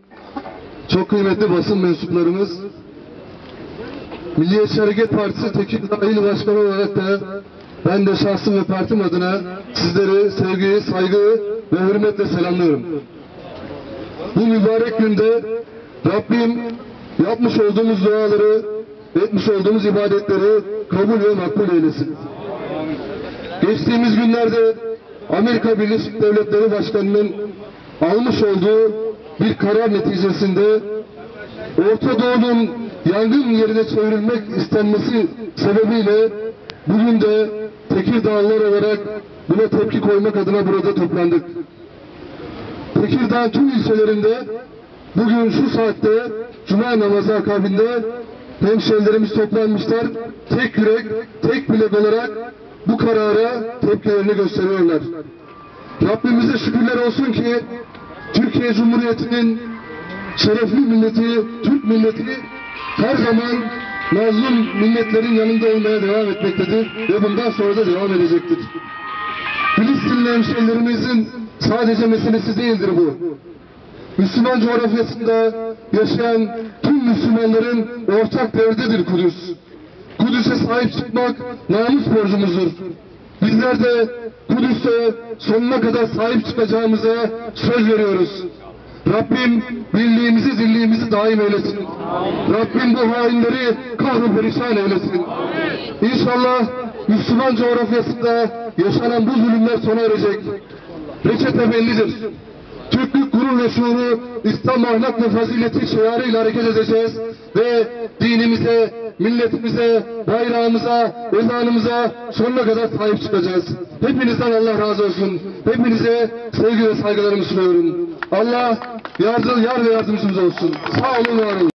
çok kıymetli basın mensuplarımız, Milliyetçi Hareket Partisi Tekirdağ İl Başkanı olarak da ben de şahsım ve partim adına sizleri sevgi, saygı ve hürmetle selamlıyorum. Bu mübarek günde Rabbim yapmış olduğumuz duaları, etmiş olduğumuz ibadetleri kabul ve makbul eylesin. Geçtiğimiz günlerde Amerika Birleşik Devletleri Başkanı'nın almış olduğu bir karar neticesinde Orta Doğu'nun yangın yerine çevrilmek istenmesi sebebiyle bugün de Tekirdağlılar olarak buna tepki koymak adına burada toplandık. Tekirdağ tüm ilçelerinde bugün şu saatte Cuma namazı akabinde hemşehrilerimiz toplanmışlar. Tek yürek, tek bilek olarak bu karara tepkilerini gösteriyorlar. Rabbimize şükürler olsun ki Türkiye Cumhuriyeti'nin şerefli milleti, Türk milleti her zaman mazlum milletlerin yanında olmaya devam etmektedir ve bundan sonra da devam edecektir. Filistinli hemşehrilerimizin sadece meselesi değildir bu. Müslüman coğrafyasında yaşayan tüm Müslümanların ortak derdidir Kudüs. Kudüs'e sahip çıkmak namus borcumuzdur. Bizler de Kudüs'e sonuna kadar sahip çıkacağımıza söz veriyoruz. Rabbim birliğimizi, zilliğimizi daim eylesin. Rabbim bu hainleri kahru perişan eylesin. İnşallah Müslüman coğrafyasında yaşanan bu zulümler sona erecek. Reçete bellidir. Türklük gurur ve şuuru, İslam ahlak ve fazileti şiarıyla hareket edeceğiz ve dinimize, milletimize, bayrağımıza, ezanımıza sonuna kadar sahip çıkacağız. Hepinizden Allah razı olsun. Hepinize sevgi ve saygılarımı sunuyorum. Allah yar ve yardımcımız olsun. Sağ olun, var olun.